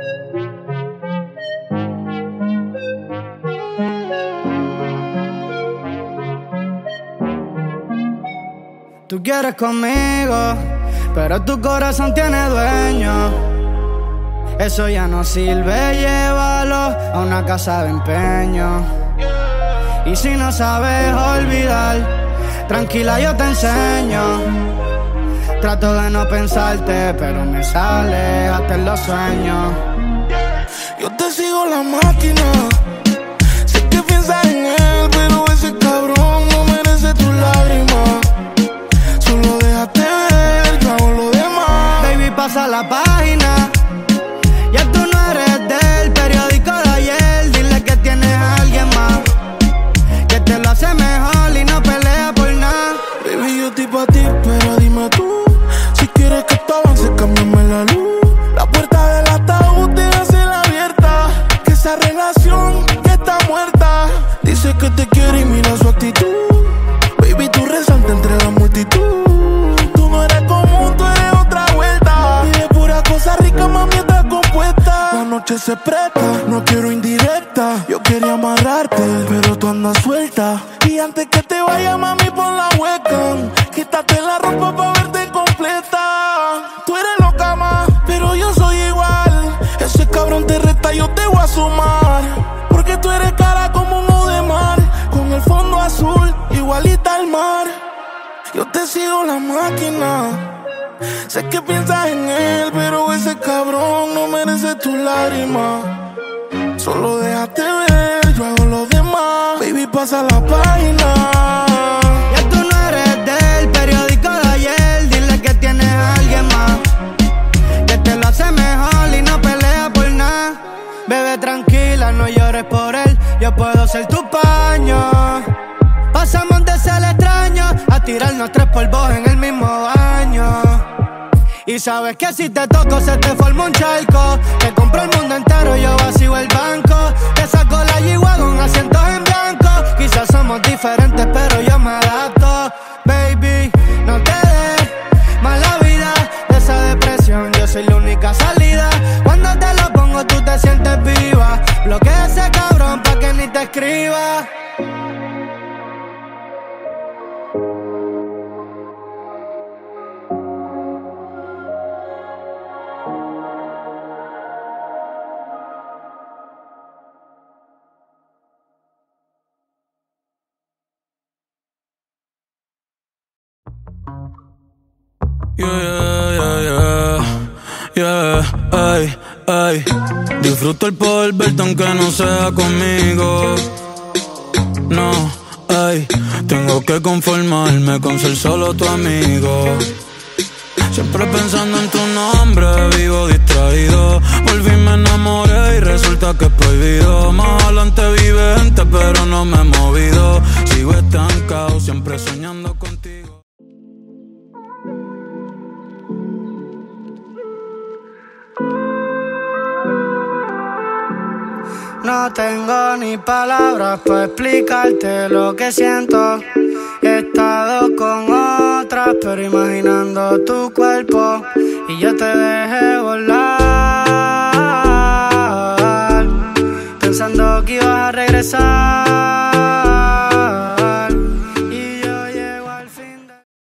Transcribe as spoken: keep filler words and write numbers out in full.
Tú quieres conmigo, pero tu corazón tiene dueño. Eso ya no sirve, llévalo a una casa de empeño. Y si no sabes olvidar, tranquila yo te enseño. Trato de no pensarte, pero me sale hasta en los sueños. Yo te sigo la máquina. Sé que piensas en él, pero ese cabrón no merece tus lágrimas. Solo déjate ver, yo hago lo demás. Baby, pasa la página. Ya tú no eres del periódico de ayer. Dile que tienes a alguien más que te lo hace mejor y no pelea por nada. Baby, yo estoy pa' ti, pero dime tú, si quieres que esto avance, cámbiame la luz. La puerta del ataúd déjasela abierta, que esa relación ya está muerta. Dice que te quiere y mira su actitud. Baby, tú resaltas entre la multitud. Tú no eres común, tú eres otra vuelta. Pide pura cosa rica, mami, está compuesta. La noche se presta, no quiero indirecta. Yo quería amarrarte, pero tú andas suelta. Y antes que te vaya, mami, pon la webcam. Quítate la ropa pa' verte completa. Tú eres loca, ma, pero yo soy igual. Ese cabrón te reta, yo te voy a sumar. Porque tú eres cara como un ojo de mar, con el fondo azul, igualita al mar. Yo te sigo la máquina. Sé que piensas en él, pero ese cabrón no merece tus lágrimas. Solo déjate ver, yo hago lo demás. Baby, pasa la página. Ya tú no eres del periódico de ayer. Dile que tienes a alguien más que te lo hace mejor y no pelea por nada. Bebé, tranquila, no llores por él. Yo puedo ser tu paño. Pasamos de ser extraños a tirarnos tres polvos en el mismo baño. Y sabes que si te toco se te forma un charco. Te compro el mundo entero, yo vacío el banco. Te saco la G-Wagon, asientos en blanco. Quizás somos diferentes, pero yo me adapto. Baby, no te des mala vida de esa depresión. Yo soy la única salida. Cuando te lo pongo tú te sientes viva. Bloquea ese cabrón pa' que ni te escriba. Yeah, yeah, yeah, yeah, ay, ay. Disfruto el poder verte aunque no sea conmigo. No, ay, tengo que conformarme con ser solo tu amigo. Siempre pensando en tu nombre, vivo distraído. Volví, me enamoré y resulta que es prohibido. Más adelante vive gente, pero no me he movido. Sigo estancado, siempre soñando contigo. No tengo ni palabras para explicarte lo que siento. He estado con otras, pero imaginando tu cuerpo y yo te dejé volar, pensando que ibas a regresar.